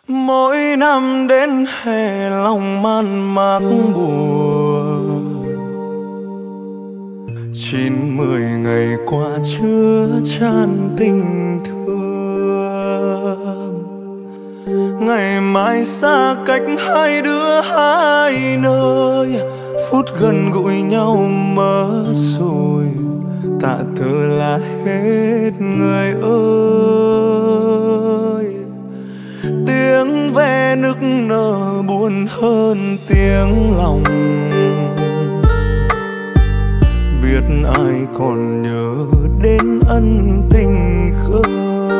Mỗi năm đến hè lòng man mác buồn, 9-10 ngày qua chứa chan tình thương. Ngày mai xa cách hai đứa hai nơi, phút gần gũi nhau mơ rồi, tạ từ là hết người ơi. Tiếng ve nức nở buồn hơn tiếng lòng, biết ai còn nhớ đến ân tình khơi.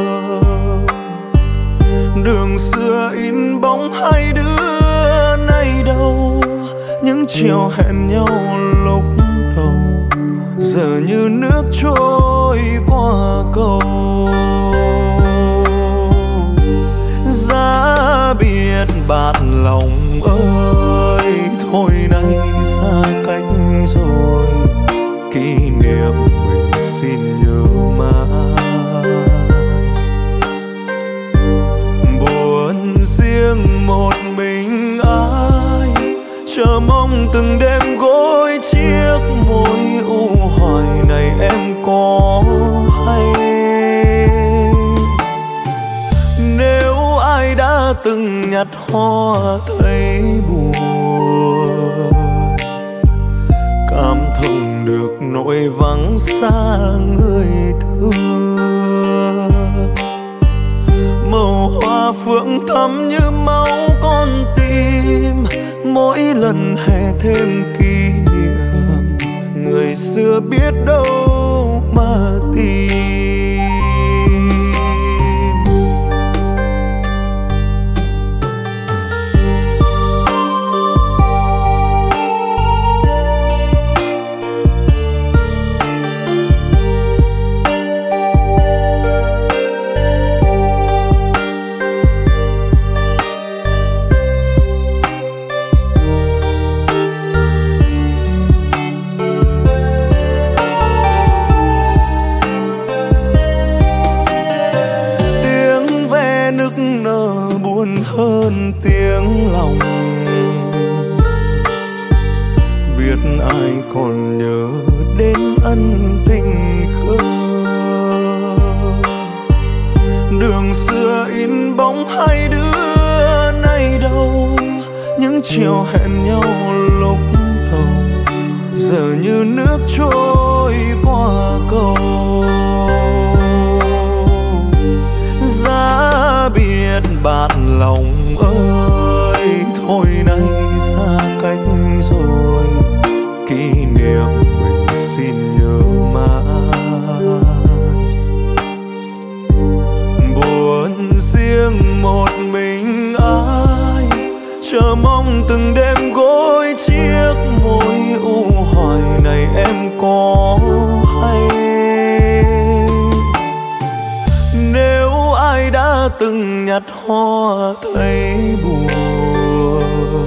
Đường xưa in bóng hai đứa nay đâu, những chiều hẹn nhau lúc đầu giờ như nước trôi qua cầu. Giá biết bạn lòng ơi, thôi nay xa cách rồi, kỷ niệm mình xin nhớ mãi. Buồn riêng một mình ai, chờ mong từng đêm gối chiếc môi u hoài này em có hay. Nếu ai đã từng nhặt hoa thấy buồn, cảm thông được nỗi vắng xa người thương. Màu hoa phượng thắm như máu con tim, mỗi lần hè thêm kỷ niệm, người xưa biết đâu mà tìm. Hơn tiếng lòng, biết ai còn nhớ đến ân tình khơi. Đường xưa in bóng hai đứa nay đâu, những chiều hẹn nhau lúc đầu giờ như nước trôi qua cầu. Giá biết bạn lòng ơi, thôi nay xa cách rồi, kỷ niệm mình xin nhớ mãi. Buồn riêng một mình ai, chờ mong từng đêm gối chiếc môi u hoài này em có hay. Nếu ai đã từng nhặt hoa thấy buồn,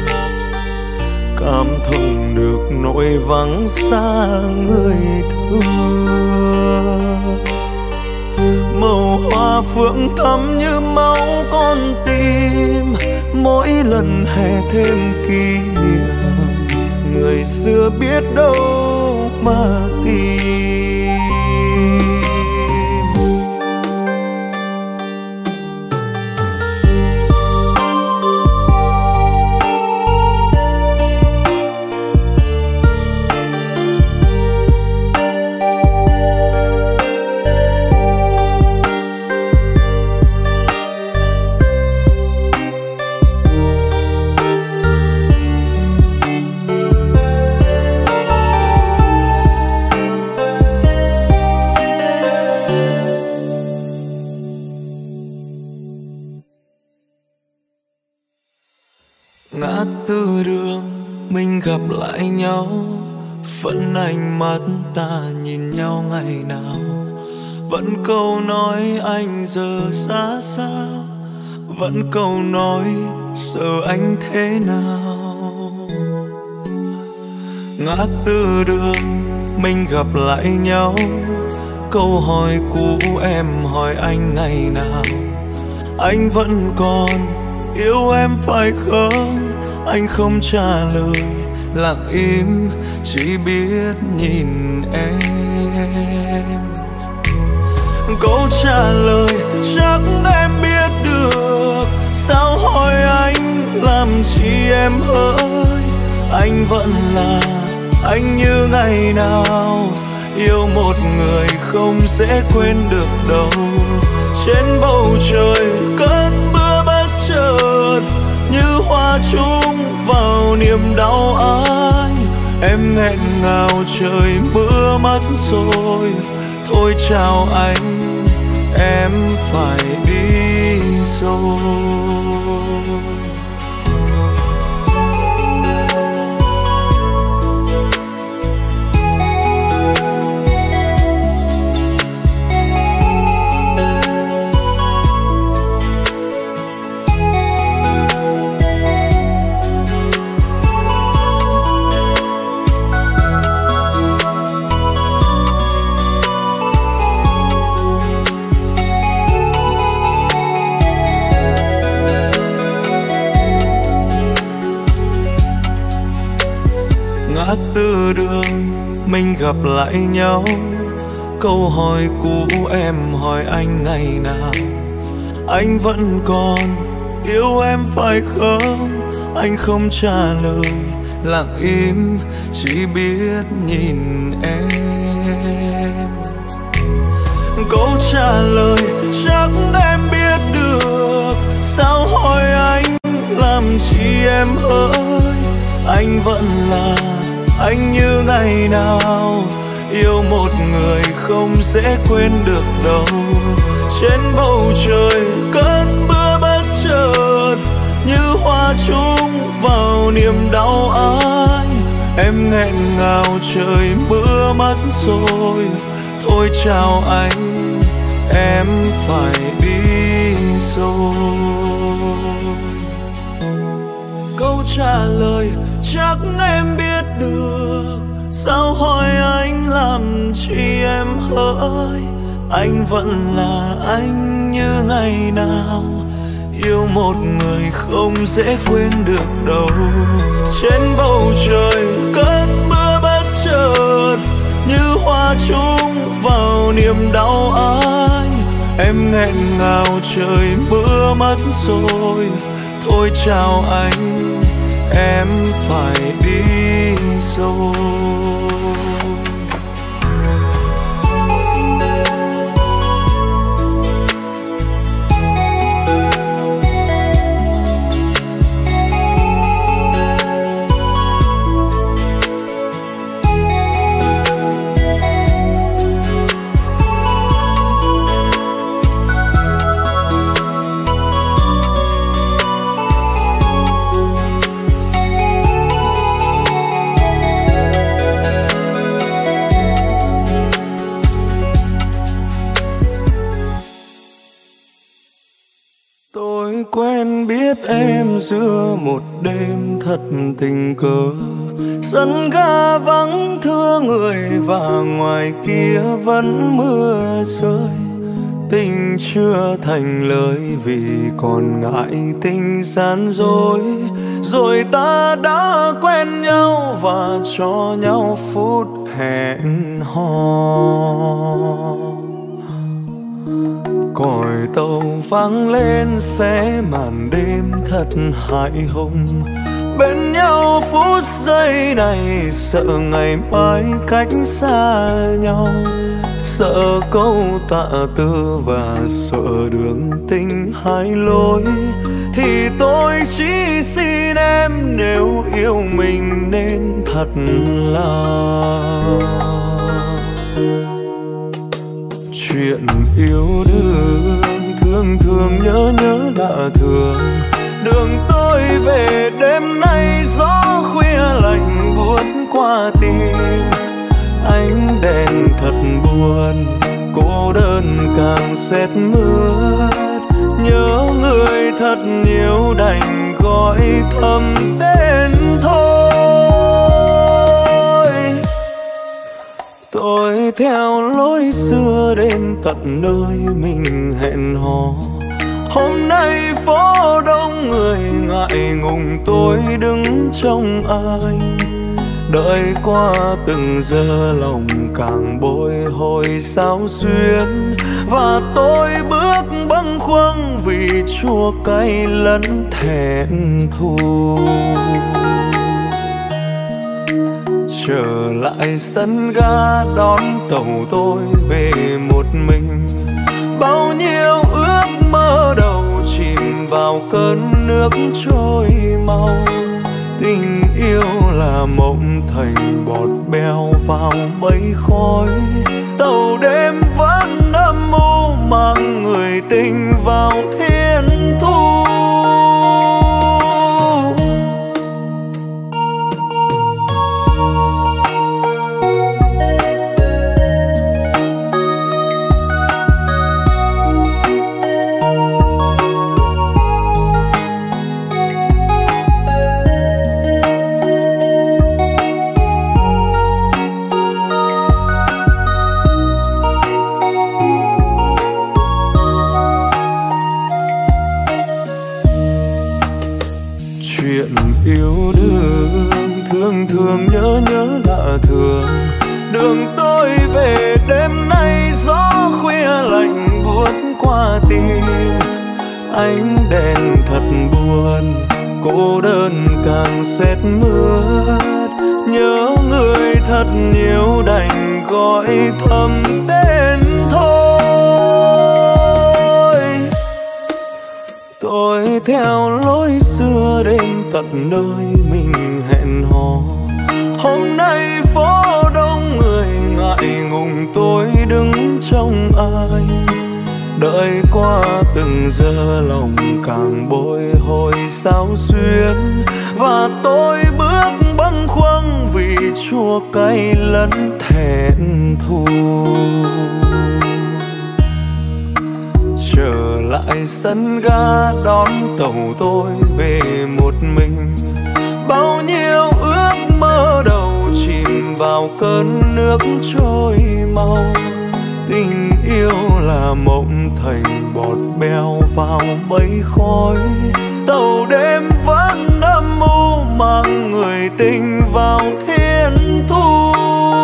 cảm thông được nỗi vắng xa người thương. Màu hoa phượng thắm như máu con tim, mỗi lần hè thêm kỷ niệm, người xưa biết đâu mà tìm. Ngã tư đường mình gặp lại nhau, vẫn ánh mắt ta nhìn nhau ngày nào. Vẫn câu nói anh giờ xa sao, vẫn câu nói giờ anh thế nào. Ngã tư đường mình gặp lại nhau, câu hỏi cũ em hỏi anh ngày nào. anh vẫn còn yêu em phải không? Anh không trả lời, lặng im chỉ biết nhìn em. Câu trả lời chắc em biết được, sao hỏi anh làm chi em hỡi. Anh vẫn là anh như ngày nào, yêu một người không sẽ quên được đâu. Trên bầu trời cơn mưa bất chợt như hoa trúng vào niềm đau anh. Em nghẹn ngào trời mưa mất rồi, thôi chào anh, em phải đi rồi. Ngã tư đường mình gặp lại nhau, câu hỏi cũ em hỏi anh ngày nào. Anh vẫn còn yêu em phải không? Anh không trả lời, lặng im chỉ biết nhìn em. Câu trả lời chắc em biết được, sao hỏi anh làm chi em hỡi. Anh vẫn là anh như ngày nào, yêu một người không sẽ quên được đâu. Trên bầu trời cơn mưa bất chợt như hoa trúng vào niềm đau anh. Em nghẹn ngào trời mưa mất rồi, thôi chào anh, em phải đi rồi. Câu trả lời chắc em biết được, sao hỏi anh làm chi em hỡi. Anh vẫn là anh như ngày nào, yêu một người không dễ quên được đâu. Trên bầu trời cơn mưa bất chợt như hoa trúng vào niềm đau anh. Em nghẹn ngào trời mưa mất rồi, thôi chào anh, em phải đi rồi. Tôi quen biết em giữa một đêm thật tình cờ, sân ga vắng thưa người và ngoài kia vẫn mưa rơi. Tình chưa thành lời vì còn ngại tình gian dối, rồi ta đã quen nhau và cho nhau phút hẹn hò. Còi tàu vang lên xé màn đêm thật hại hùng. Bên nhau phút giây này, sợ ngày mai cách xa nhau, sợ câu tạ tư và sợ đường tình hai lối. Thì tôi chỉ xin em nếu yêu mình nên thật lòng. Chuyện yêu đương thường thường nhớ nhớ lạ thường. Đường tôi về đêm nay gió khuya lạnh buốt qua tim. Ánh đèn thật buồn, cô đơn càng sét mướt. Nhớ người thật nhiều đành gọi thầm tên thôi. Tôi theo lối xưa đến tận nơi mình hẹn hò, Hôm nay phố đông người ngại ngùng tôi đứng trông anh, đợi qua từng giờ lòng càng bồi hồi sao xuyến. Và tôi bước bâng khuâng vì chua cay lẫn thẹn thùng. Trở lại sân ga đón tàu tôi về một mình, bao nhiêu ước mơ đầu chìm vào cơn nước trôi mau. Tình yêu là mộng thành bọt bèo vào mây khói, tàu đêm vẫn âm mưu mang người tình vào thiên thu. Thường nhớ lạ thường đường tôi về đêm nay, gió khuya lạnh buốt qua tim. Ánh đèn thật buồn, cô đơn càng sét mướt. Nhớ người thật nhiều đành gọi thầm tên thôi. Tôi theo lối xưa đến tận nơi mình hẹn hò. Hôm nay phố đông người ngại ngùng tôi đứng trông ai, đợi qua từng giờ lòng càng bồi hồi sao xuyến. Và tôi bước bâng khuâng vì chua cay lẫn thẹn thùng. Trở lại sân ga đón tàu tôi về một mình, bao nhiêu ước mơ đầu chìm vào cơn nước trôi mau. Tình yêu là mộng thành bọt bèo vào mây khói, tàu đêm vẫn âm mưu mang người tình vào thiên thu.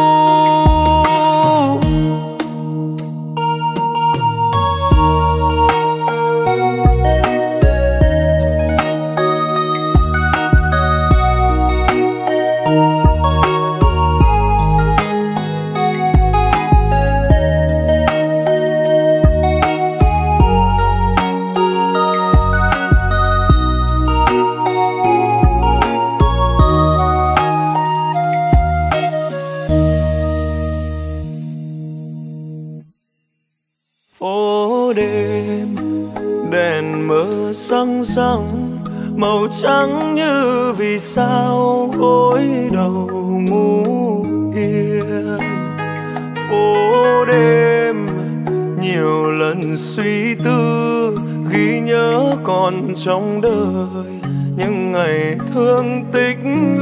Răng răng màu trắng như vì sao gối đầu ngủ yên. Phố đêm nhiều lần suy tư ghi nhớ còn trong đời những ngày thương tích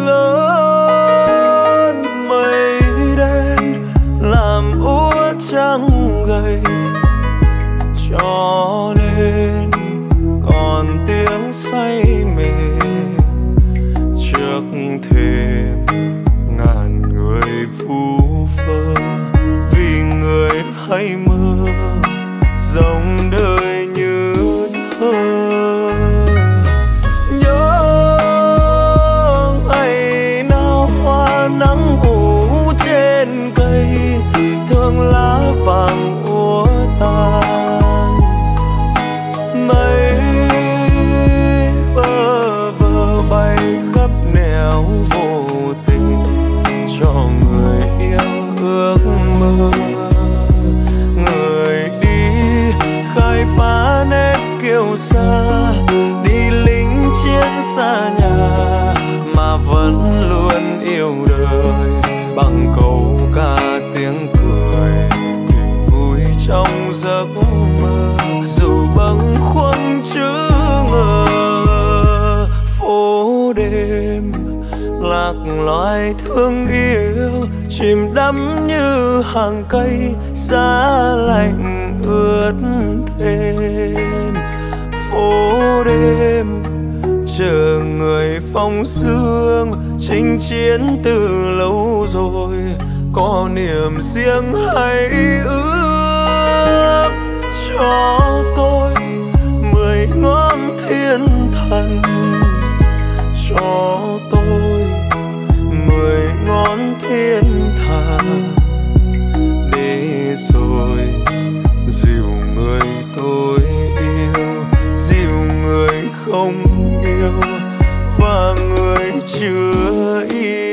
lớn. Mây đen làm úa trăng gầy cho nên còn tiếng say mềm trước thềm ngàn người phù phơ. Vì người hay mơ dòng đời như thơ. Nhớ ngày nào hoa nắng ngủ trên cây, thương lá vàng úa tàn. Mây bơ vơ bay khắp nẻo vô tình cho người yêu ước mơ. Người đi khai phá nét kiêu sa, đi lính chiến xa nhà mà vẫn luôn yêu đời bằng câu ca tiếng cười niềm vui trong giấc mơ. Dù bâng khuâng chữ ngờ phố đêm lạc loài thương yêu chìm đắm như hàng cây giá lạnh ướt thêm. phố đêm chờ người phong sương, chinh chiến từ lâu rồi có niềm riêng hay ước cho tôi 10 ngón thiên thần, cho tôi 10 ngón thiên thần, để rồi dìu người tôi yêu, dìu người không yêu và người chưa yêu.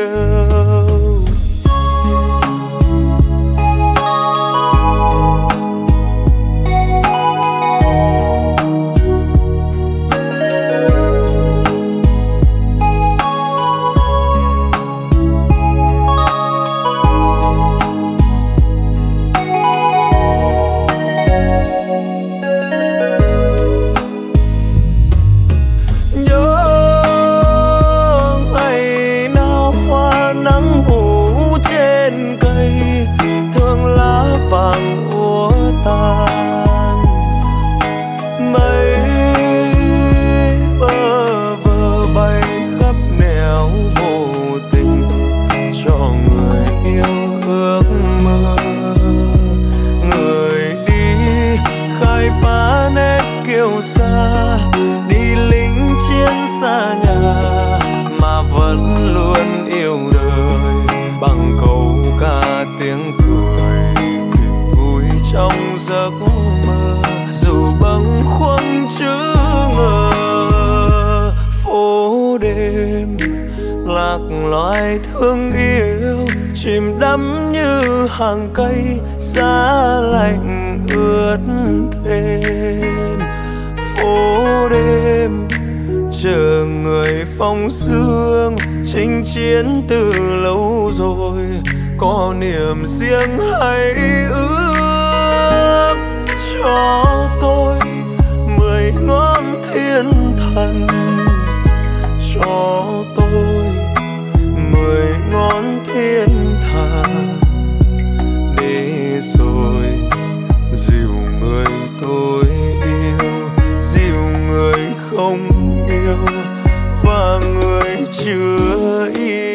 Loài thương yêu chìm đắm như hàng cây, giá lạnh ướt thêm. Phố đêm chờ người phong sương, chinh chiến từ lâu rồi có niềm riêng hay ước cho tôi 10 ngón thiên thần, cho tôi 10 ngón thiên thần, để rồi dìu người tôi yêu, dìu người không yêu và người chưa yêu.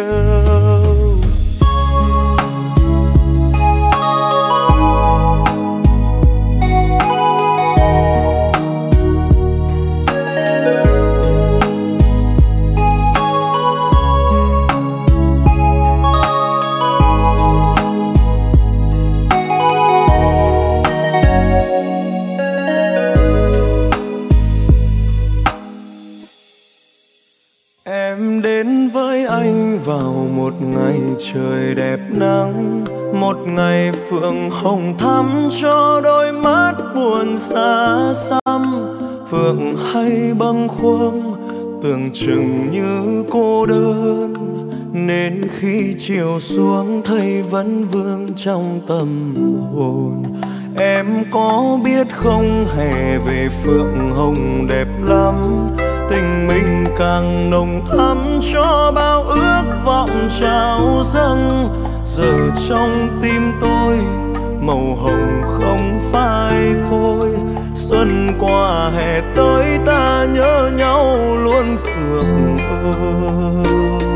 Vào một ngày trời đẹp nắng, một ngày phượng hồng thắm cho đôi mắt buồn xa xăm. Phượng hay bâng khuâng tưởng chừng như cô đơn, nên khi chiều xuống thấy vẫn vương trong tâm hồn. Em có biết không, hè về phượng hồng đẹp lắm, tình mình càng nồng thắm cho bao ước vọng trao dâng. Giờ trong tim tôi màu hồng không phai phôi, xuân qua hè tới ta nhớ nhau luôn phượng ơi.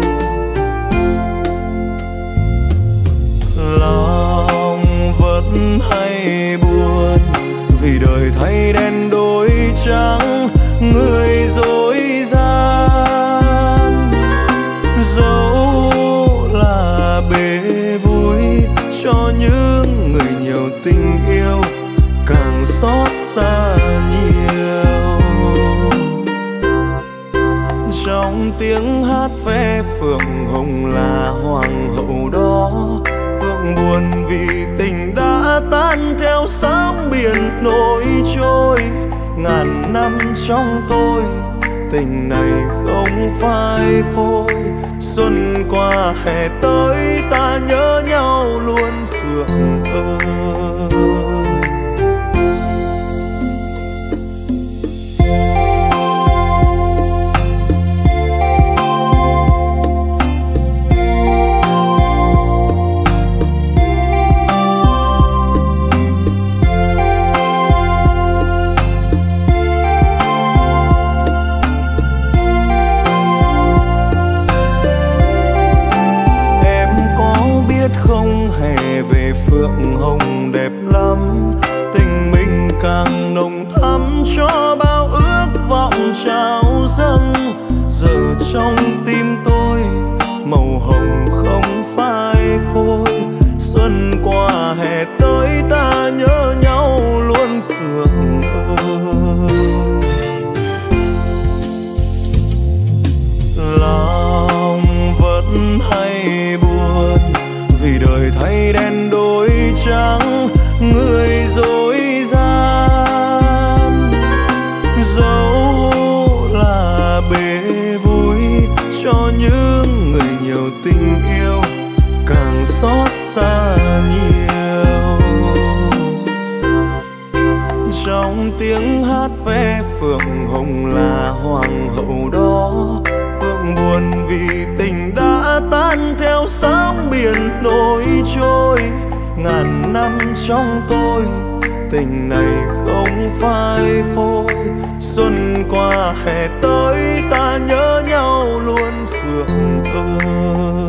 Lòng vẫn hay buồn vì đời thay đen đổi trắng, người dối gian dẫu là bề vui cho những người nhiều tình yêu càng xót xa nhiều. Trong tiếng hát ve phượng hồng là hoàng hậu đó, phượng buồn vì tình đã tan theo sóng biển nổi trôi. Ngàn năm trong tôi tình này không phai phôi, xuân qua hè tới ta nhớ nhau luôn phượng ơi. trao dâng. Giờ trong tim tôi màu hồng không phai phôi. Xuân qua hè tới ta nhớ nhau luôn Phượng ơi. Lòng vẫn hay buồn vì đời thay đen đổi trắng, người dối gian. Dẫu là bể vui cho những người nhiều tình yêu, càng xót xa nhiều. Trong tiếng hát ve Phượng Hồng là hoàng hậu đó. Phượng buồn vì tình đã tan theo sóng biển nổi trôi. Ngàn năm trong tôi tình này không phai phôi. Xuân qua hè tới ta nhớ nhau luôn Phượng ơi.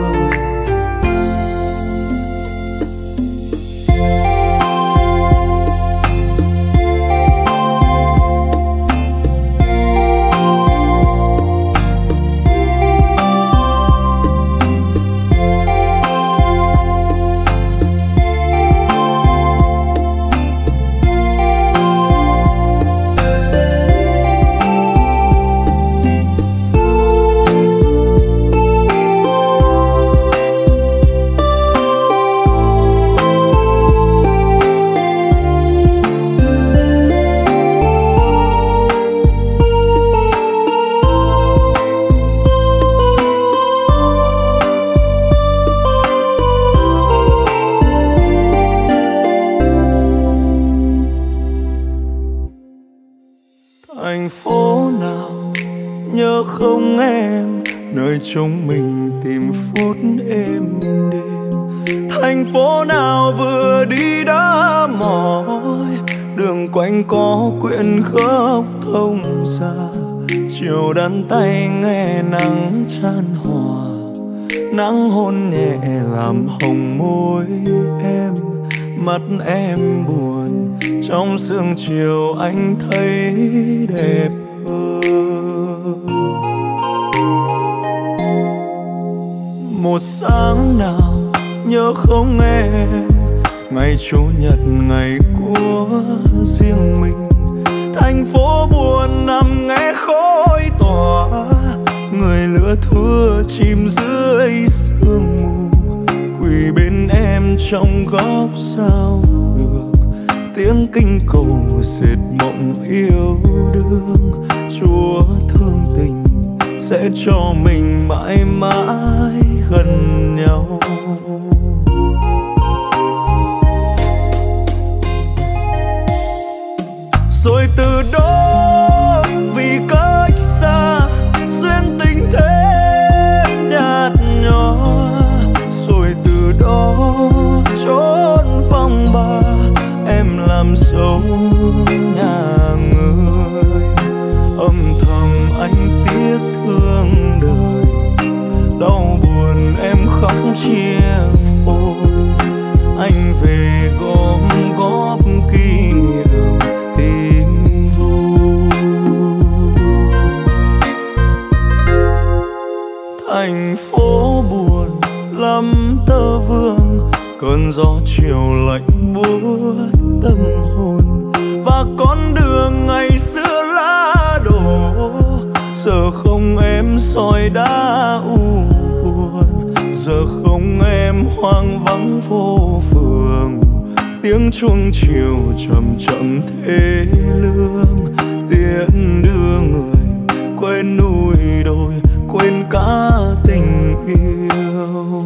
Thành phố nào nhớ không em, nơi chúng mình tìm phút êm đềm. Thành phố nào vừa đi đã mỏi, đường quanh có quyện khóc thông xa. Chiều đắn tay nghe nắng chan hòa, nắng hôn nhẹ làm hồng môi em. Mắt em buồn trong sương chiều anh thấy đẹp hơn. Một sáng nào nhớ không em, ngày chủ nhật ngày của riêng mình. Thành phố buồn nằm nghe khói tỏa, người lửa thưa chìm dưới sương mù. Quỳ bên em trong góc sao đường, tiếng kinh cầu dệt mộng yêu đương. Chúa thương tình sẽ cho mình mãi mãi gần nhau. Rồi từ đó vì cách xa duyên tình thêm nhạt nhòa. Rồi từ đó trốn phong ba em làm dấu nhà người. Âm thầm anh tiếc thương đời, đau buồn em khóc chia phôi. Anh về gom góp kỷ niệm tìm vui. Thành phố buồn lắm tơ vương, cơn gió chiều lạnh buốt tâm hồn. Và con đường ngày xưa lá đổ, giờ không em soi đá u buồn. Giờ không em hoang vắng vô phường, tiếng chuông chiều chậm chậm thế lương. Tiễn đưa người quên núi đồi, quên cả tình yêu.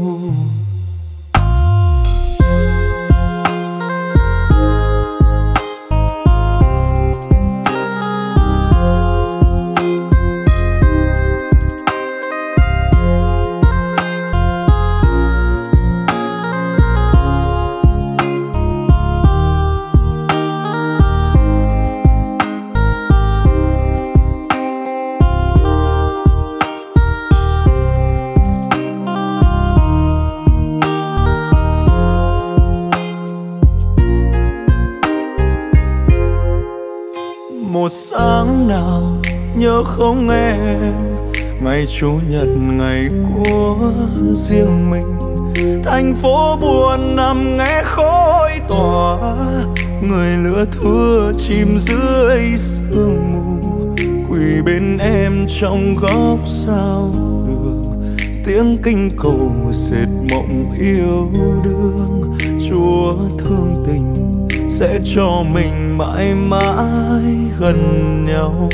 Một sáng nào nhớ không em, ngày chủ nhật ngày của riêng mình. Thành phố buồn nằm nghe khói tỏa, người lửa thưa chìm dưới sương mù. Quỳ bên em trong góc sao đường, tiếng kinh cầu dệt mộng yêu đương. Chúa thương tình sẽ cho mình mãi mãi gần nhau.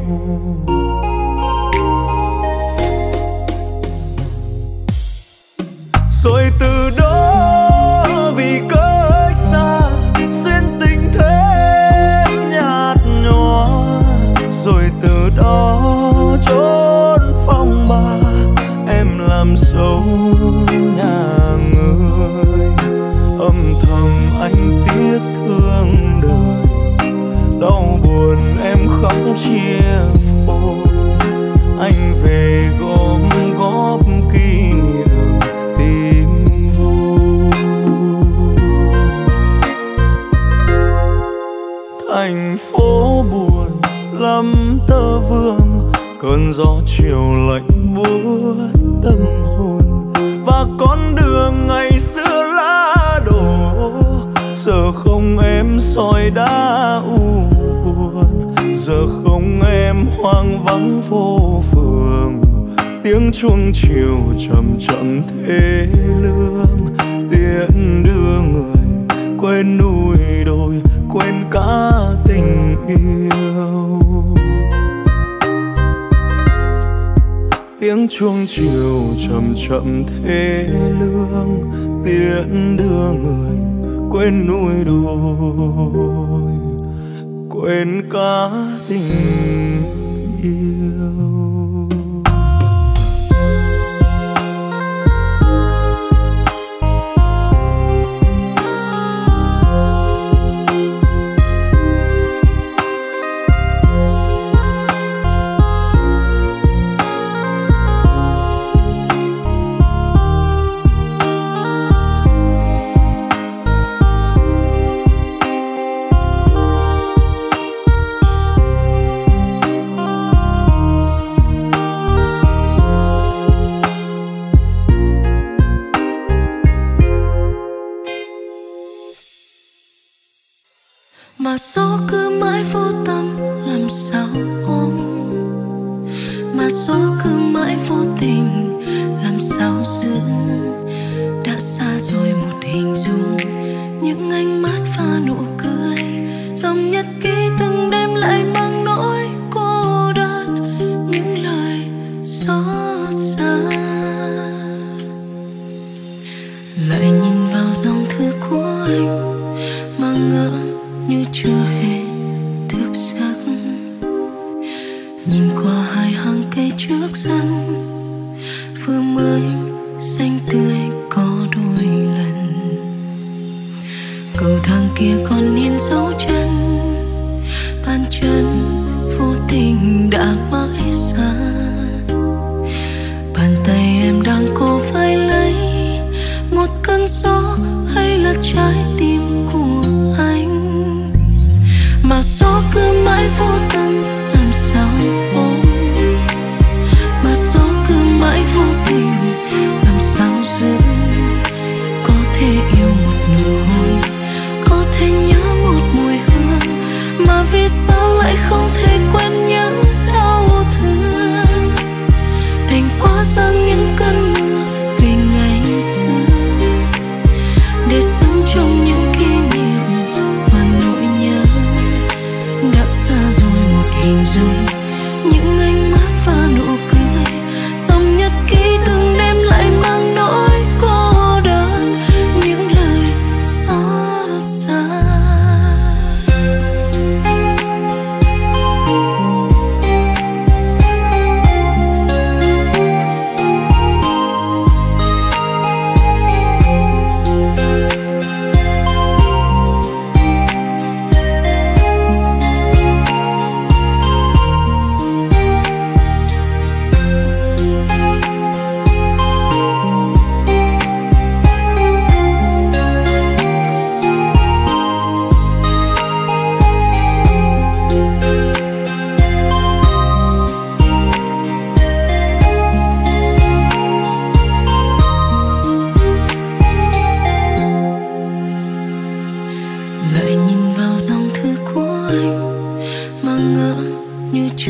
Rồi từ đó vì cớ xa duyên tình thêm nhạt nhòa, rồi từ đó trốn phong ba em làm dấu nhà người. Âm thầm anh tiếc thương đời, đau buồn em khóc chia phôi. Anh về gom góp kỷ niệm tìm vui. Thành phố buồn lắm tơ vương, cơn gió chiều lạnh buốt tâm hồn. Và con đường ngày xưa lá đổ, giờ không em soi đá u buồn. Giờ không em hoang vắng phố phường, tiếng chuông chiều chậm chậm thế lương. Tiễn đưa người quên núi đồi, quên cả tình yêu. Tiếng chuông chiều chậm chậm thế lương, tiễn đưa người quên núi đồi, quên cả tình yêu. Mà gió cứ mãi vô tâm làm sao ôm, mà gió cứ mãi vô tình làm sao giữ. Đã xa rồi một hình dung, những ánh mắt pha nụ cười, dòng nhật ký từng đêm lại mang nỗi cô đơn, những lời xót xa. Lại nhìn vào dòng thư của anh mà ngỡ như chưa hề thức giấc. Nhìn qua hai hàng cây trước sân, vừa mới xanh tươi có đôi lần. Cầu thang kia còn in dấu chân, bàn chân vô tình đã mãi xa. Bàn tay em đang cố vai lấy một cơn gió hay là trái tim của anh. Mà gió cứ mãi vô tâm làm sao ôm, mà gió cứ mãi vô tình làm sao giữ. Có thể yêu một nụ hôn, có thể nhớ một mùi hương, mà vì sao lại không thể quên những đau thương. Đành quá giăng những cơn mưa về ngày xưa, để sống trong những kỷ niệm và nỗi nhớ. Đã xa rồi một hình dung, những ánh mắt và nụ cười, dòng nhật ký từng đêm lại mang nỗi cô đơn, những lời xót xa.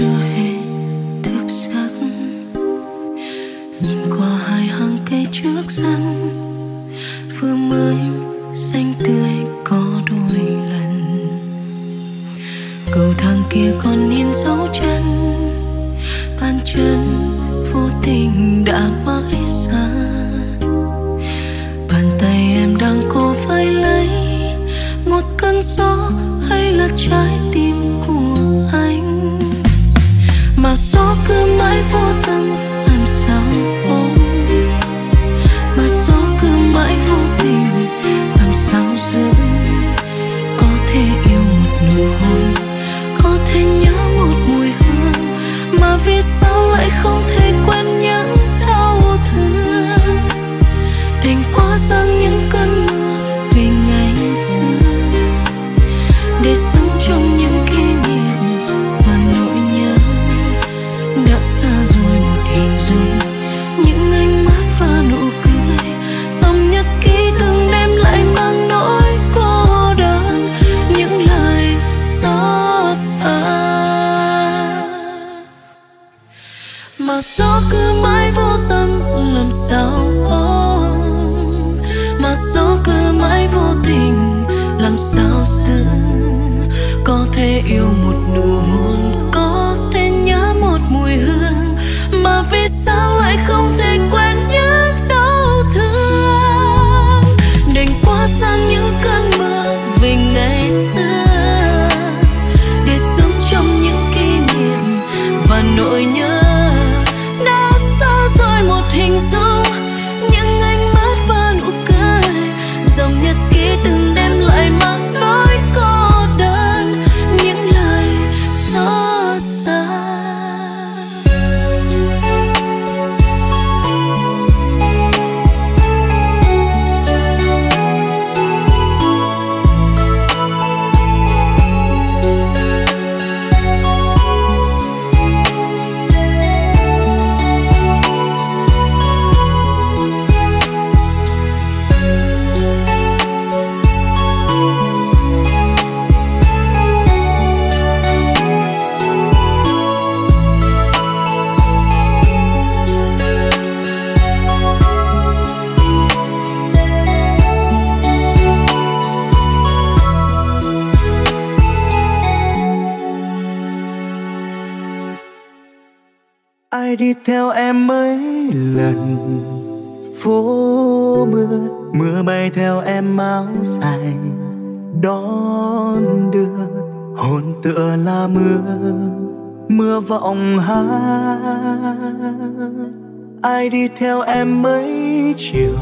chưa hề thức giấc, nhìn qua hai hàng cây trước sân vừa mới xanh tươi có đôi lần. Cầu thang kia còn in dấu chân, bàn chân vô tình đã mãi xa. Bàn tay em đang cố vơi lấy một cơn gió hay là trái tim của anh, mà gió cứ mãi vô tâm làm sao ôm, mà gió cứ mãi vô tình làm sao giữ. Có thể yêu một nụ hôn, có thể nhớ một mùi hương, mà vì sao lại không thể quên những đau thương. Đành quá sang những cơn mưa về ngày xưa, để sống trong những kỷ niệm và nỗi nhớ. Đã xa rồi một hình dung, những ánh mắt và nụ cười, dòng nhật ký từng đêm lại mang nỗi cô đơn, những lời xót xa. Mà gió cứ mãi vô tâm làm sao ôm, mà gió cứ mãi vô tình làm sao giữ. Có thể yêu một nụ hôn, có thể nhớ một mùi hương, mà vì sao lại không thể quên những đau thương. Đành qua sang những cơn mưa về ngày xưa, để sống trong những kỷ niệm và nỗi nhớ. Đã xa rồi một hình dung, những ánh mắt và nụ cười, dòng nhật ký từng đêm lại mang nỗi cô đơn, những lời xót xa. Ai đi theo em mấy lần phố mưa, mưa bay theo em áo dài đón đưa. Hồn tựa là mưa, mưa vọng hát. Ai đi theo em mấy chiều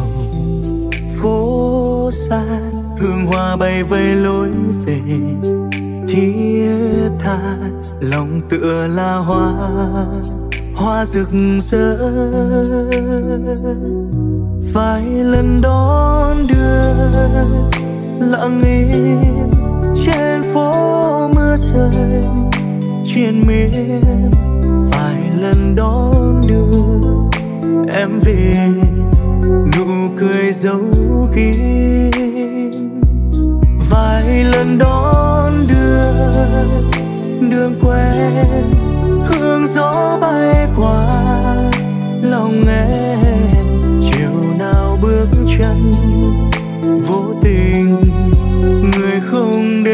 phố xa, hương hoa bay vây lối về thiết tha. Lòng tựa là hoa, hoa rực rỡ. Vài lần đón đưa lặng im trên phố mưa rơi triền miên. Vài lần đón đưa em về, nụ cười dấu kín. Vài lần đón đưa đường quen, hương gió bay qua lòng em. Chiều nào bước chân vô tình người không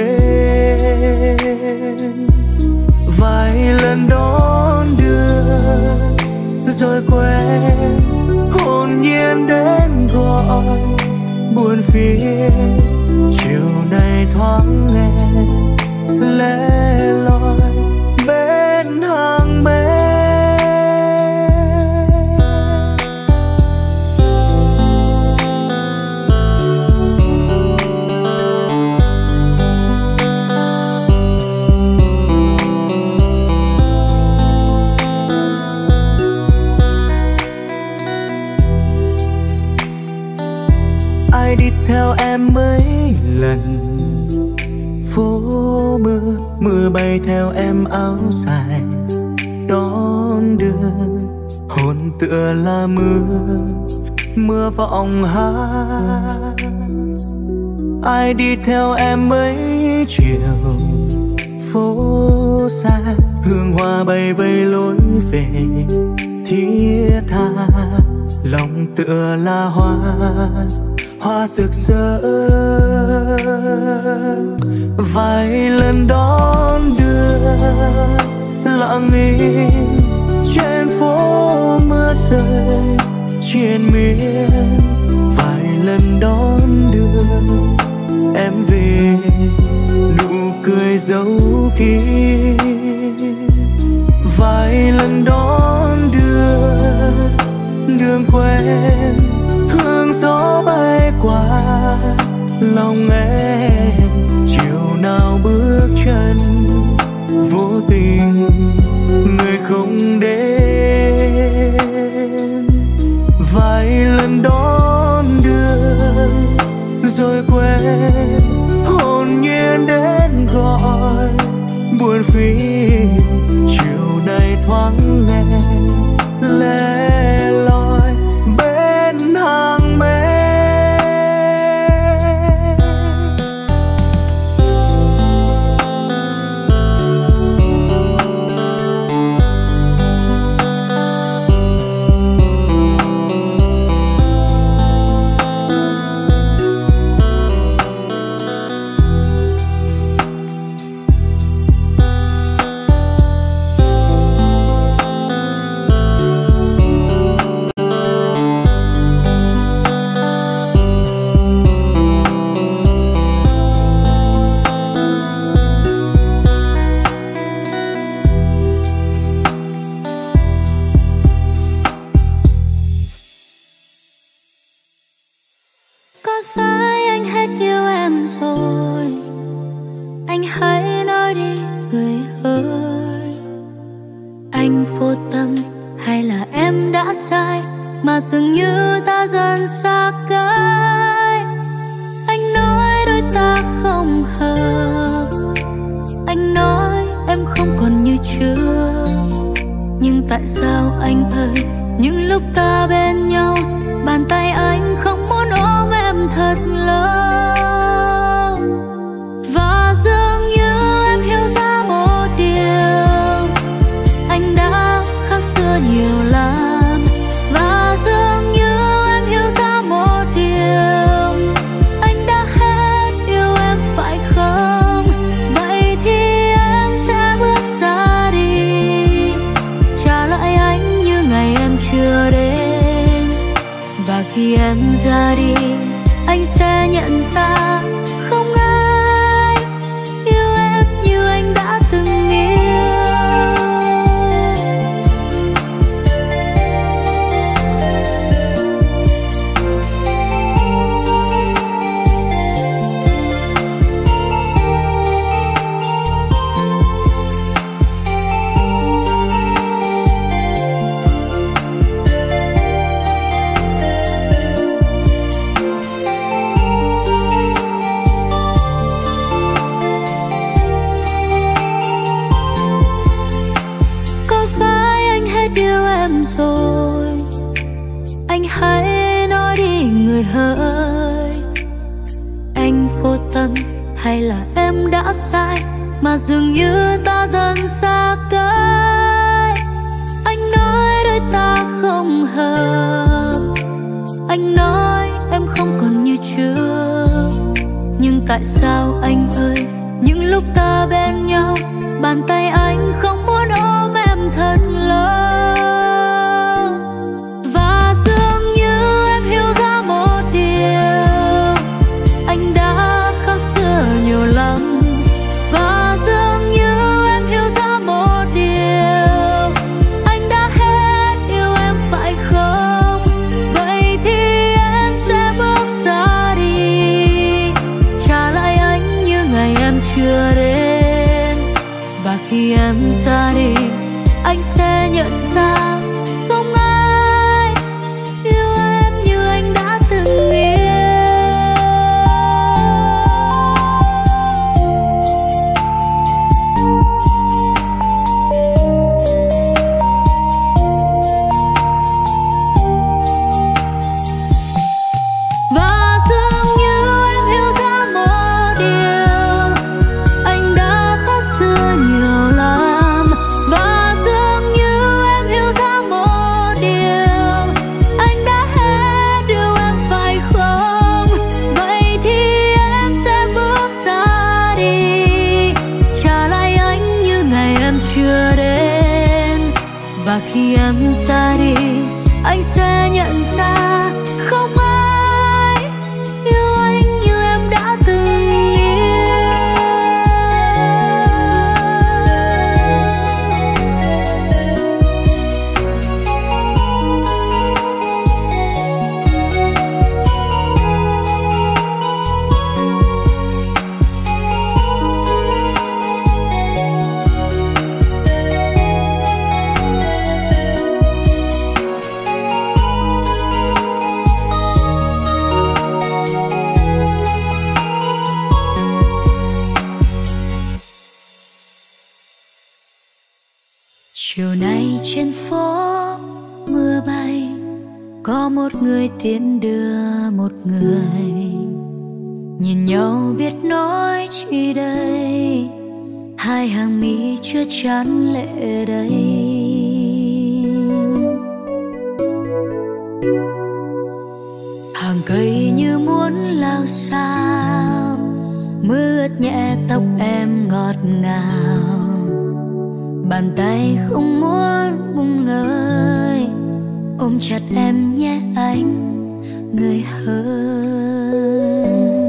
đến. Vài lần đón đưa rồi quen, hồn nhiên đến gọi buồn phiền. Chiều nay thoáng nghe lẻ loi bên hàng bên. Ai đi theo em mấy lần phố mưa, mưa bay theo em áo dài đón đưa. Hồn tựa là mưa, mưa vọng hát. Ai đi theo em mấy chiều phố xa, hương hoa bay vây lối về thiết tha. Lòng tựa là hoa, hoa rực rỡ. Vài lần đón đưa lặng im trên phố mưa rơi triền miên. Vài lần đón đưa em về, nụ cười dấu kín. Vài lần đón đưa đường quen, hương gió bay qua lòng em. Chiều nào bước chân vô tình người không đến. Vài lần đón đưa rồi quên, hồn nhiên đến gọi buồn phiền. Chiều nay thoáng nghe lẻ loi bên hàng mê. Dường như ta dần xa cách. Anh nói đôi ta không hợp, anh nói em không còn như trước. Nhưng tại sao anh ơi, những lúc ta bên nhau, bàn tay anh không muốn ôm em thật lâu. Và dường như em hiểu ra một điều, anh đã khác xưa nhiều lắm. Khi em ra đi, anh sẽ nhận ra không ai yêu em như anh đã từng yêu. Anh hãy nói đi người hỡi, anh vô tâm hay là em đã sai mà dường như ta dần xa cách. Anh nói đôi ta không hợp, anh nói em không còn như trước. Nhưng tại sao anh ơi, những lúc ta bên nhau, bàn tay anh không muốn ôm em thật lâu. Khi em ra đi, anh sẽ nhận ra không ai yêu em như anh đã từng yêu. Và dường như em hiểu ra một điều, anh đã khác xưa Và khi em ra đi, anh sẽ nhận ra không ai yêu anh như em đã từng chiều nay trên phố mưa bay, có một người tiễn đưa một người, nhìn nhau biết nói chi đây, hai hàng mi chưa chán lệ đây. Hàng cây như muốn lao sao, mưa ướt nhẹ tóc em ngọt ngào, bàn tay không muốn buông lời, ôm chặt em nhé anh người hơn.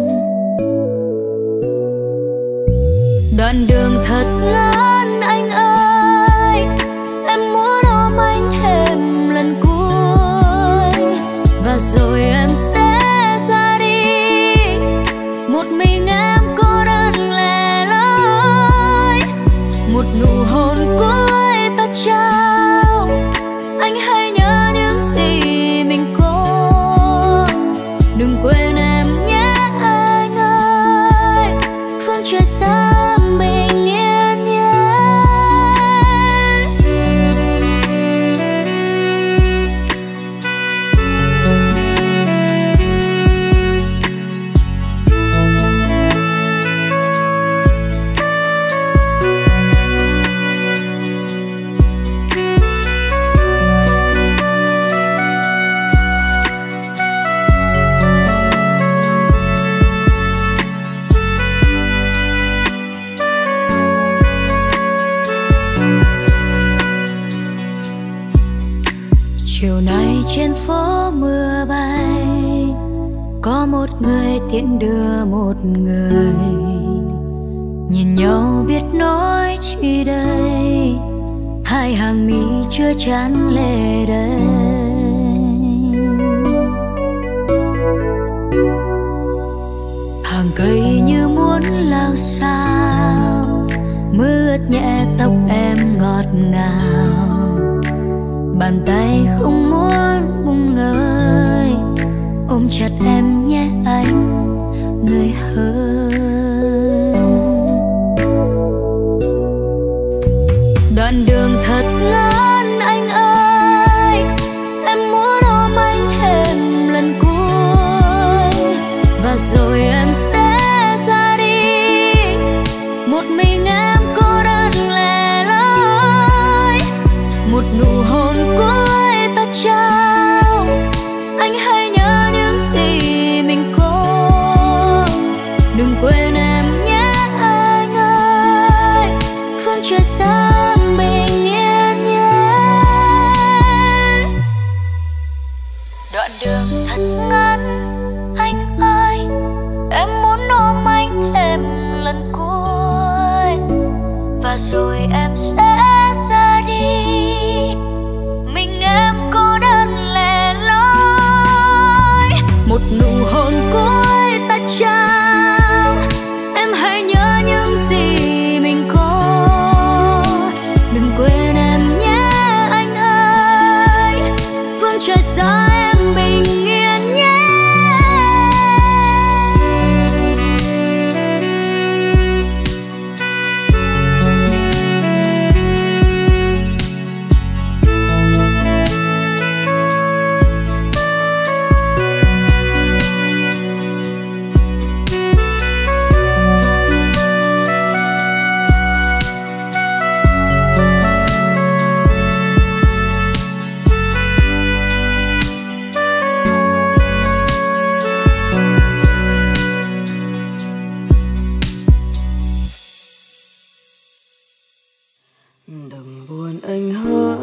Đoạn đường thật ngắn anh ơi, em muốn ôm anh thêm lần cuối, và rồi em sẽ ra đi, một mình em cô đơn lẻ loi. Một nụ hôn cuối ta trao, anh hãy nhớ những gì mình có, đừng quên em nhé anh ơi, phương trời xa bình yên nhé. Chiều nay trên phố mưa bay, có một người tiễn đưa một người, nhìn nhau biết nói chi đây, hai hàng mi chưa chán lệ đây. Hàng cây như muốn lao sao, mưa ướt nhẹ tóc em ngọt ngào, bàn tay không muốn buông lời, ôm chặt em nhé anh người hơn. Đoạn đường thật ngắn anh ơi, em muốn ôm anh thêm lần cuối, và rồi em sẽ ra đi, một mình em cô đơn lẻ loi. Một nụ hôn cuối ta trao, anh hãy nhớ những gì mình có, đừng quên em nhé anh ơi, phương trời xa bình yên nhé. Đoạn đường thật ngắn anh ơi, em muốn ôm anh thêm lần cuối, và rồi em sẽ ra đi, mình em cô đơn lẻ loi. Một nụ hôn cuối ta trao, em hãy nhớ những gì mình có, đừng quên em nhé anh ơi, phương trời xa em bình yên nhé.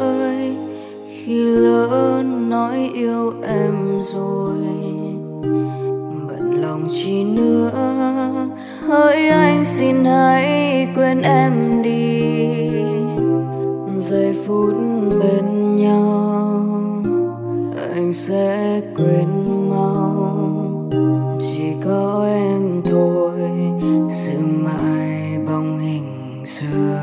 ơi, khi lớn nói yêu em rồi, bận lòng chi nữa. Hỡi anh xin hãy quên em đi, giây phút bên nhau anh sẽ quên mau. Chỉ có em thôi giữ mãi bóng hình xưa.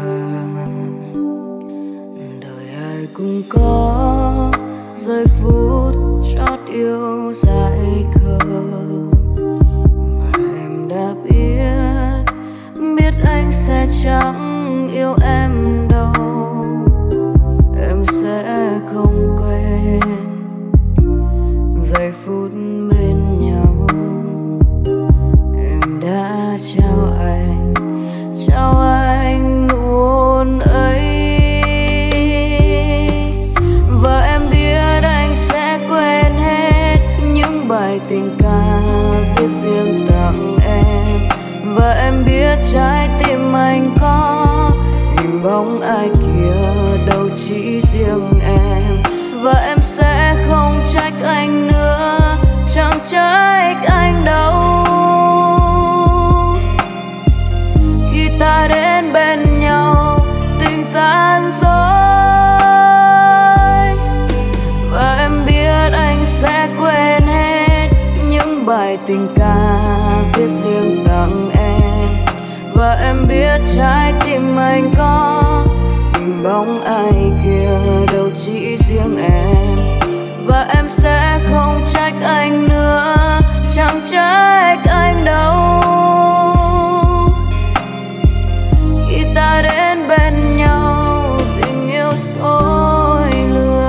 Đời ai cũng có giây phút chót yêu dại khờ, và em đã biết anh sẽ chẳng yêu em đâu. Em sẽ không quên giây phút bên nhau em đã trao anh nụ hôn ấy. Và em biết anh sẽ quên hết những bài tình ca viết riêng tặng em. Và em biết trái tim anh có hình bóng ai kia đâu chỉ riêng em. Và em sẽ không trách anh nữa, chẳng trách anh đâu. Khi ta đến bên nhau tình gian dối. Và em biết anh sẽ quên hết những bài tình ca viết riêng tặng em. Và em biết trái tim anh có hình bóng ai kia đâu chỉ riêng em. Và em sẽ không trách anh nữa, chẳng trách anh đâu. Khi ta đến bên nhau tình yêu dối lừa.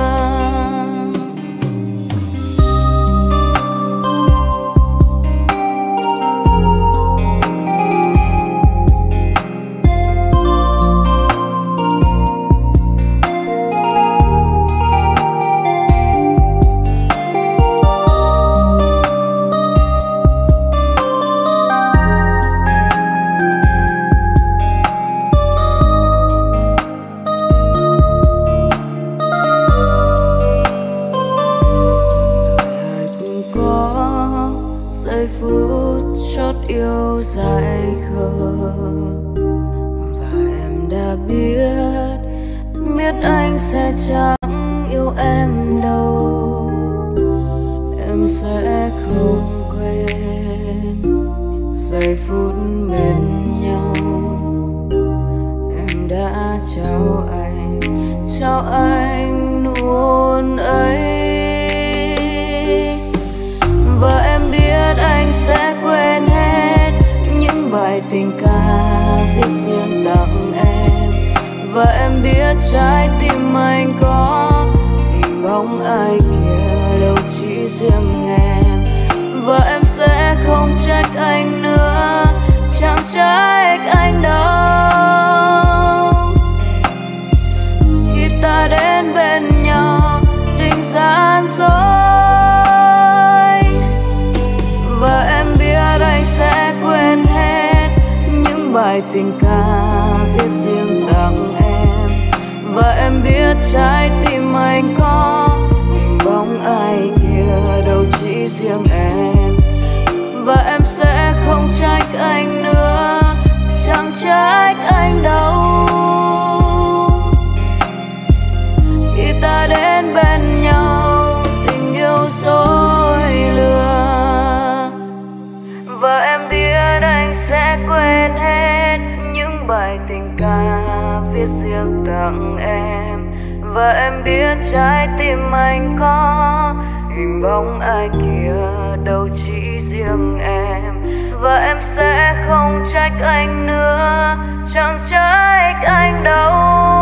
Giây phút chót yêu dại khờ, và em đã biết anh sẽ chẳng yêu em đâu. Em sẽ không quên giây phút bên nhau em đã trao anh nụ hôn ấy. Và em biết anh sẽ quên hết những bài tình ca viết riêng tặng em. Và em biết trái tim anh có hình bóng ai kia đâu chỉ riêng em. Và em sẽ không trách anh nữa, chẳng trách anh đâu. Khi ta đến bên nhau tình gian dối. Và em biết anh sẽ quên hết những bài tình ca viết riêng tặng em. Và em biết trái tim anh có hình bóng ai kia đâu chỉ riêng em. Và em sẽ không trách anh nữa, chẳng trách anh đâu. Khi ta đến bên nhau tình yêu dối lừa. Và em biết anh sẽ quên hết những bài tình ca viết riêng tặng em. Và em biết trái tim anh có hình bóng ai kia đâu chỉ riêng em. Và em sẽ không trách anh nữa, chẳng trách anh đâu.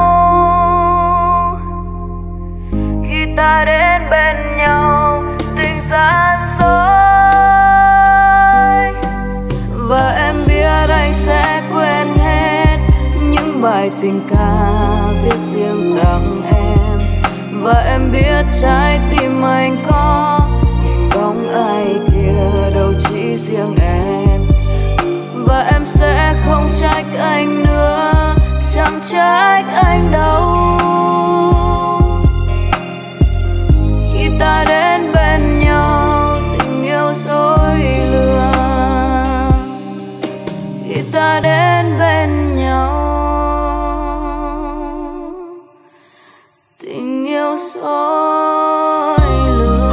Khi ta đến bên nhau tình gian dối. Và em biết anh sẽ quên hết những bài tình ca viết riêng tặng em. Và em biết trái tim anh có hình bóng ai kia đâu chỉ riêng em. Và em sẽ không trách anh nữa, chẳng trách anh đâu. yêu dối lừa.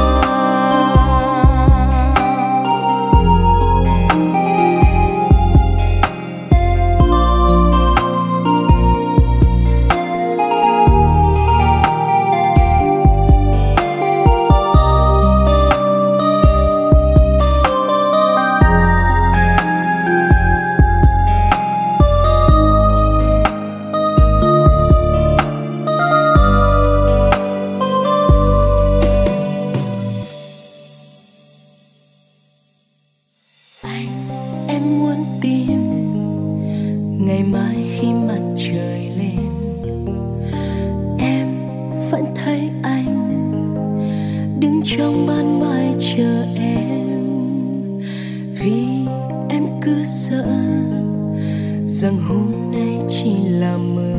Em muốn tìm ngày mai khi mặt trời lên, em vẫn thấy anh đứng trong ban mai chờ em. Vì em cứ sợ rằng hôm nay chỉ là mơ,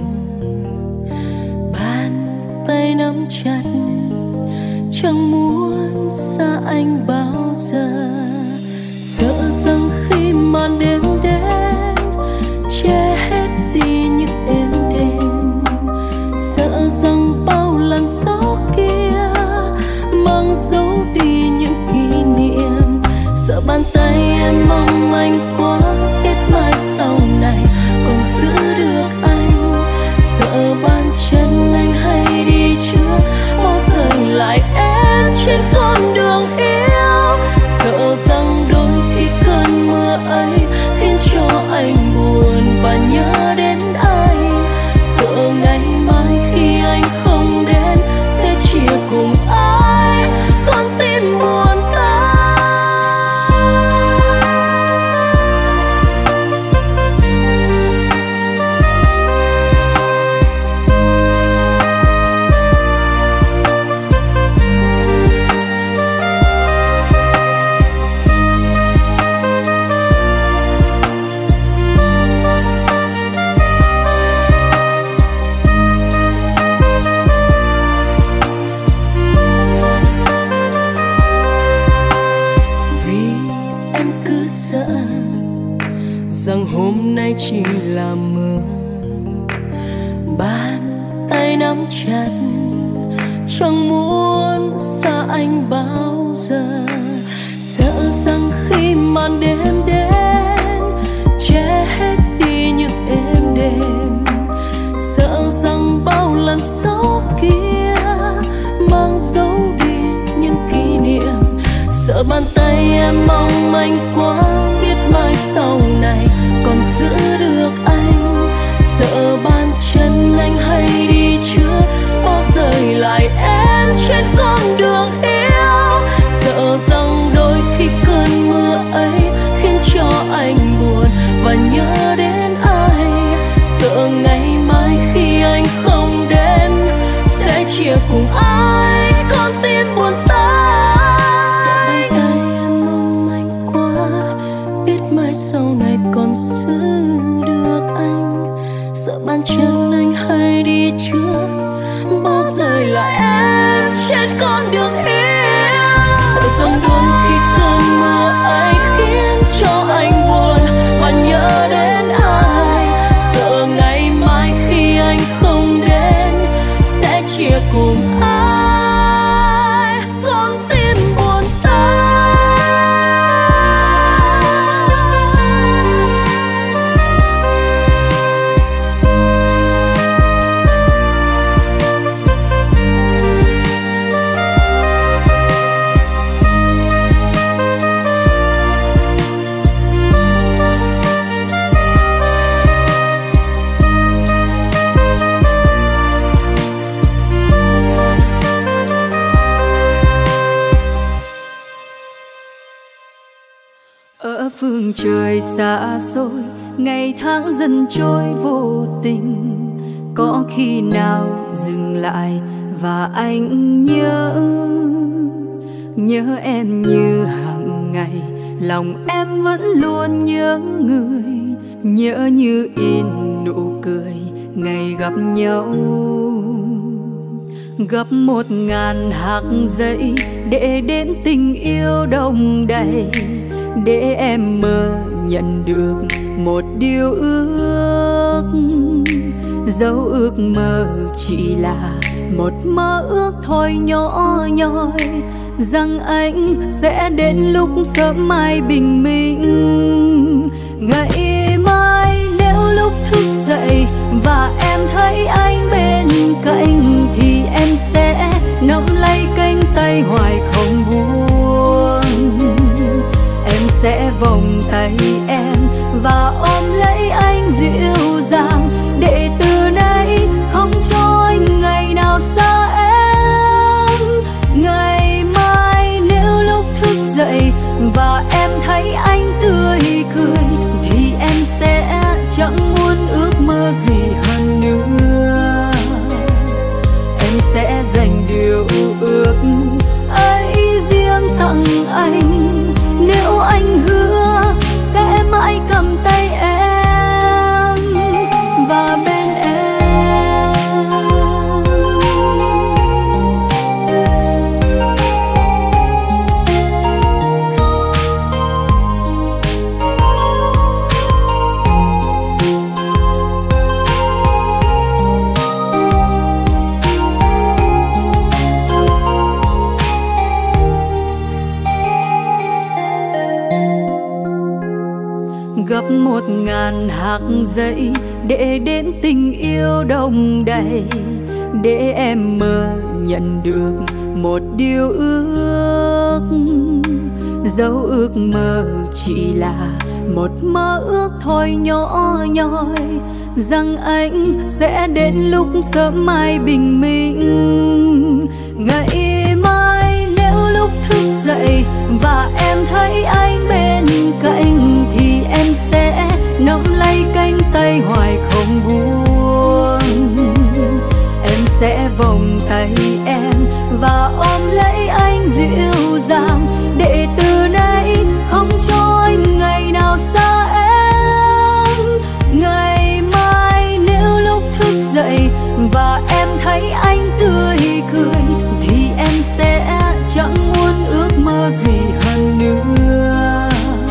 bàn tay nắm chặt chẳng muốn xa anh bao giờ. Sợ rằng khi màn đêm đến che hết đi những êm đềm, sợ rằng bao làn gió kia mang dấu đi những kỷ niệm. Sợ bàn tay em mong manh quá, biết mai sau này còn giữ được anh. Sợ bàn chân anh hay đi trước bỏ rơi lại em trên con đường yêu. Sợ rằng đôi khi cơn mưa ấy khiến cho anh buồn và nhớ đến ai. Sợ ngày mai khi anh không đến sẽ chia cùng ai, con tim buồn ta. Rằng hôm nay chỉ là mơ, bàn tay nắm chặt chẳng muốn xa anh bao giờ. Sợ rằng khi màn đêm đến che hết đi những êm đềm, sợ rằng bao lần gió kia mang dấu đi những kỷ niệm. Sợ bàn tay em mong manh quá, biết mai sau này còn giữ được anh. Sợ bàn chân anh hay đi trước bỏ rơi lại em trên con đường yêu. Sợ rằng đôi khi cơn mưa ấy khiến cho anh buồn và nhớ đến ai. Sợ ngày mai khi anh không đến sẽ chia cùng ai, con tim buồn ta. Sau này còn giữ được anh. Sợ bàn chân anh hay đi trước bỏ rơi lại em trên con đường yêu. Sợ rằng đôi khi cơn mưa ấy khiến cho anh buồn và nhớ đến ai. Sợ ngày mai khi anh không đến sẽ chia cùng ai, con tim buồn ta. Ở phương trời xa xôi, ngày tháng dần trôi vô tình. Có khi nào dừng lại và anh nhớ em như hàng ngày. Lòng em vẫn luôn nhớ người, nhớ như in nụ cười ngày gặp nhau. Gấp 1000 hạt giấy để đến tình yêu đông đầy, để em mơ nhận được một điều ước. Dấu ước mơ chỉ là một mơ ước thôi nhỏ nhoi, rằng anh sẽ đến lúc sớm mai bình minh. Ngày mai nếu lúc thức dậy và em thấy anh bên cạnh, thì em sẽ nắm lấy cánh tay hoài không buông. Em sẽ vòng tay em và ôm lấy anh dịu dàng, để từ nay không cho anh ngày nào xa em. Ngày mai nếu lúc thức dậy và em thấy anh tươi cười, thì em sẽ chẳng muốn ước mơ gì hơn nữa. Em sẽ dành điều ước ấy riêng tặng anh, nếu anh hứa sẽ mãi cầm tay em và bên em. Gấp 1000 hạt giấy để đến tình yêu đồng đầy, để em mơ nhận được một điều ước. Dẫu ước mơ chỉ là một mơ ước thôi nhỏ nhoi, rằng anh sẽ đến lúc sớm mai bình minh. Ngày mai nếu lúc thức dậy và em thấy anh bên cạnh, thì em sẽ nắm lấy cánh tay hoài không buông. Em sẽ vòng tay em và ôm lấy anh dịu dàng, để từ nay không cho anh ngày nào xa em. Ngày mai nếu lúc thức dậy và em thấy anh tươi cười, thì em sẽ chẳng muốn ước mơ gì hơn nữa.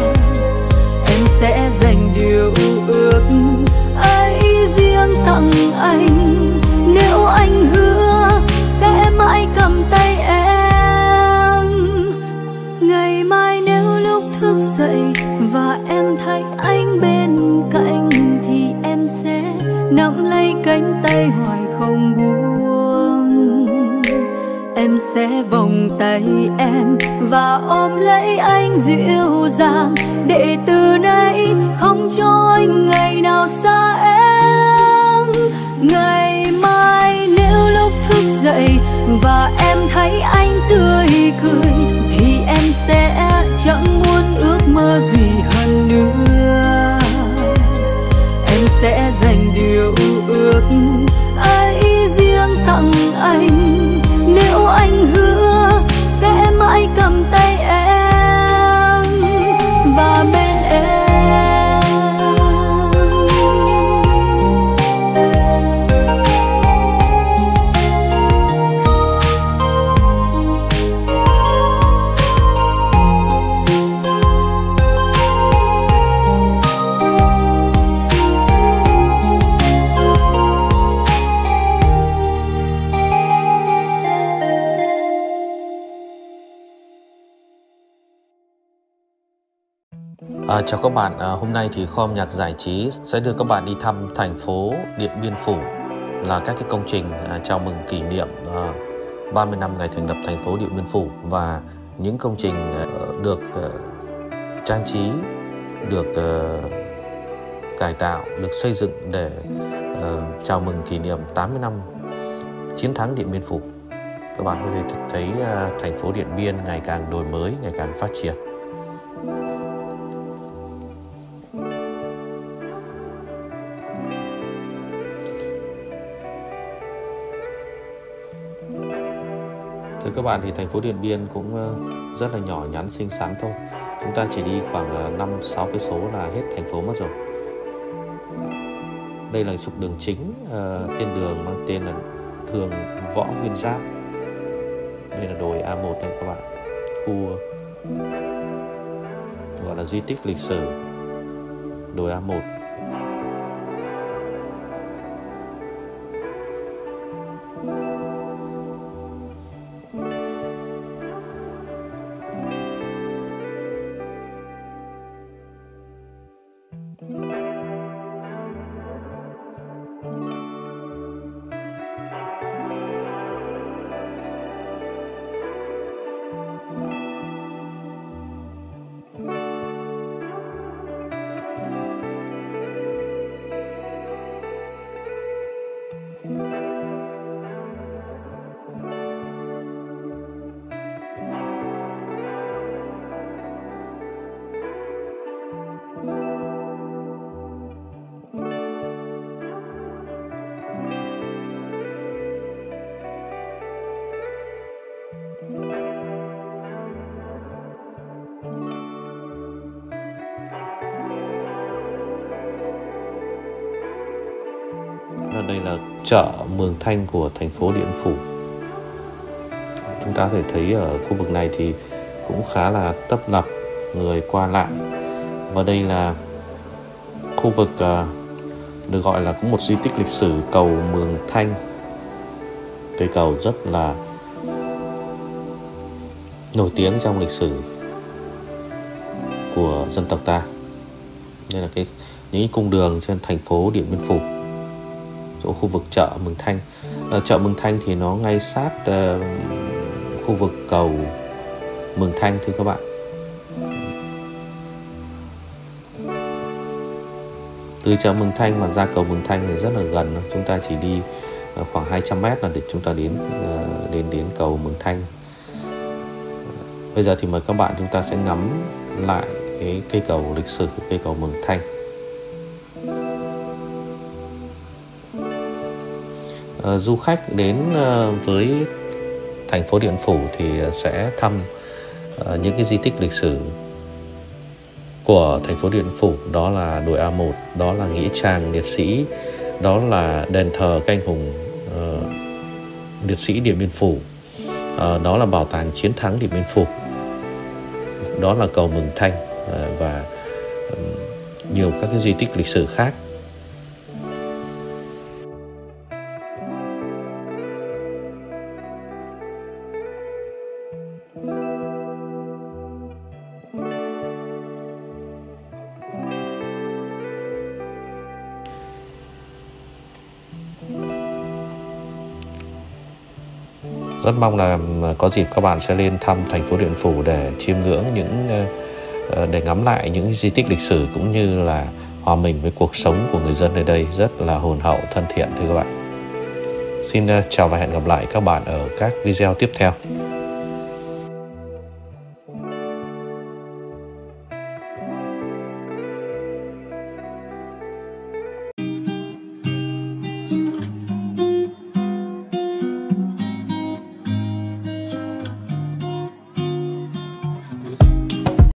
Em sẽ dành điều ước ấy riêng tặng anh, nếu anh hứa sẽ mãi cầm tay em. Ngày mai nếu lúc thức dậy và em thấy anh bên cạnh, thì em sẽ nắm lấy cánh tay hoài không buông. Em sẽ vòng tay em và ôm lấy anh dịu dàng, để từ nay không cho anh ngày nào xa em. Ngày mai nếu lúc thức dậy và em thấy anh tươi cười, thì em sẽ chẳng muốn ước mơ gì hơn nữa. Em sẽ dành điều ước ấy riêng tặng anh, nếu anh hứa sẽ mãi cầm tay em và bên em. Chào các bạn, hôm nay thì kho âm nhạc giải trí sẽ đưa các bạn đi thăm thành phố Điện Biên Phủ, là các cái công trình chào mừng kỷ niệm 30 năm ngày thành lập thành phố Điện Biên Phủ, và những công trình được trang trí, được cải tạo, được xây dựng để chào mừng kỷ niệm 80 năm chiến thắng Điện Biên Phủ. Các bạn có thể thấy thành phố Điện Biên ngày càng đổi mới, ngày càng phát triển. Thưa các bạn, thì thành phố Điện Biên cũng rất là nhỏ nhắn, xinh xắn thôi. Chúng ta chỉ đi khoảng 5-6 cây số là hết thành phố mất rồi. Đây là trục đường chính, tên đường mang tên là đường Võ Nguyên Giáp. Đây là đồi A1 đây các bạn, khu gọi là di tích lịch sử đồi A1. đây là chợ Mường Thanh của thành phố Điện Biên Phủ. Chúng ta có thể thấy ở khu vực này thì cũng khá là tấp nập người qua lại. Và đây là khu vực được gọi là cũng một di tích lịch sử cầu Mường Thanh. Cây cầu rất là nổi tiếng trong lịch sử của dân tộc ta. Đây là những cung đường trên thành phố Điện Biên Phủ, chỗ khu vực chợ Mường Thanh. Chợ Mường Thanh thì nó ngay sát khu vực cầu Mường Thanh thưa các bạn. Từ chợ Mường Thanh mà ra cầu Mường Thanh thì rất là gần, chúng ta chỉ đi khoảng 200 mét là để chúng ta đến cầu Mường Thanh. Bây giờ thì mời các bạn chúng ta sẽ ngắm lại cái cây cầu lịch sử, cây cầu Mường Thanh. Du khách đến với thành phố Điện Phủ thì sẽ thăm những cái di tích lịch sử của thành phố Điện Phủ. Đó là đồi A1, đó là nghĩa trang liệt sĩ, đó là đền thờ canh hùng liệt sĩ Điện Biên Phủ, đó là bảo tàng chiến thắng Điện Biên Phủ, đó là cầu Mường Thanh và nhiều các cái di tích lịch sử khác. Rất mong là có dịp các bạn sẽ lên thăm thành phố Điện Biên Phủ để chiêm ngưỡng để ngắm lại những di tích lịch sử cũng như là hòa mình với cuộc sống của người dân nơi đây rất là hồn hậu, thân thiện thưa các bạn. Xin chào và hẹn gặp lại các bạn ở các video tiếp theo.